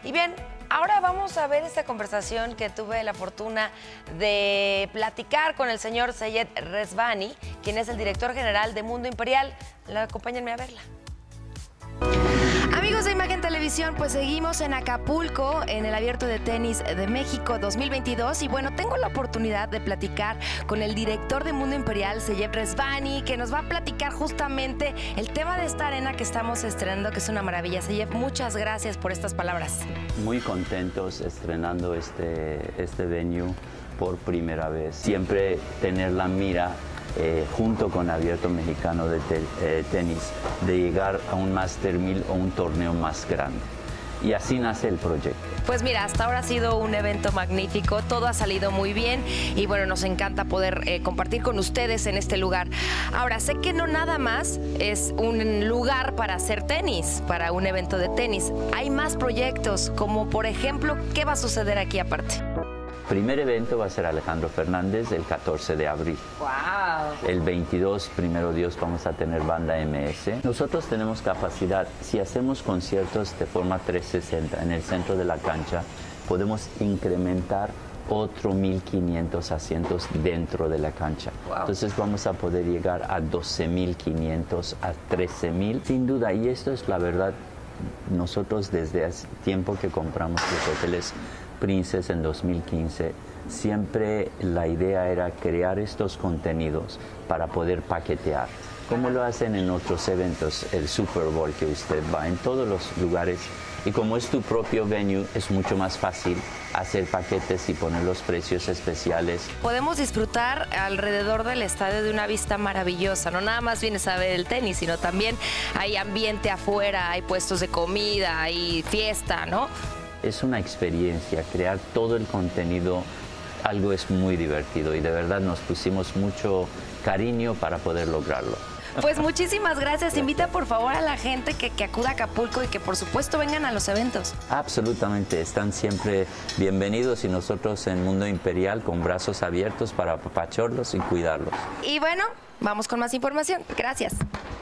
Y bien, ahora vamos a ver esta conversación que tuve la fortuna de platicar con el señor Seyed Rezvani, quien es el director general de Mundo Imperial. Acompáñenme a verla. Amigos de Imagen Televisión, pues seguimos en Acapulco, en el Abierto de Tenis de México 2022. Y bueno, tengo la oportunidad de platicar con el director de Mundo Imperial, Seyed Rezvani, que nos va a platicar justamente el tema de esta arena que estamos estrenando, que es una maravilla. Seyed, muchas gracias por estas palabras. Muy contentos estrenando este venue por primera vez. Siempre tener la mira junto con Abierto Mexicano de Tenis, de llegar a un Master 1000 o un torneo más grande. Y así nace el proyecto. Pues mira, hasta ahora ha sido un evento magnífico, todo ha salido muy bien y bueno, nos encanta poder compartir con ustedes en este lugar. Ahora, sé que no nada más es un lugar para hacer tenis, para un evento de tenis. Hay más proyectos, como por ejemplo, ¿qué va a suceder aquí aparte? Primer evento va a ser Alejandro Fernández el 14 de abril. ¡Wow! El 22, primero Dios, vamos a tener banda MS. Nosotros tenemos capacidad, si hacemos conciertos de forma 360 en el centro de la cancha, podemos incrementar otro 1.500 asientos dentro de la cancha. Wow. Entonces vamos a poder llegar a 12.500, a 13.000. Sin duda, y esto es la verdad, nosotros desde hace tiempo que compramos los hoteles Princess en 2015, siempre la idea era crear estos contenidos para poder paquetear, como lo hacen en otros eventos, el Super Bowl que usted va en todos los lugares, y como es tu propio venue, es mucho más fácil hacer paquetes y poner los precios especiales. Podemos disfrutar alrededor del estadio de una vista maravillosa, no nada más vienes a ver el tenis, sino también hay ambiente afuera, hay puestos de comida, hay fiesta, ¿no? Es una experiencia, crear todo el contenido, algo es muy divertido y de verdad nos pusimos mucho cariño para poder lograrlo. Pues muchísimas gracias. Invita por favor a la gente que acuda a Acapulco y que por supuesto vengan a los eventos. Absolutamente, están siempre bienvenidos y nosotros en Mundo Imperial con brazos abiertos para apapacharlos y cuidarlos. Y bueno, vamos con más información. Gracias.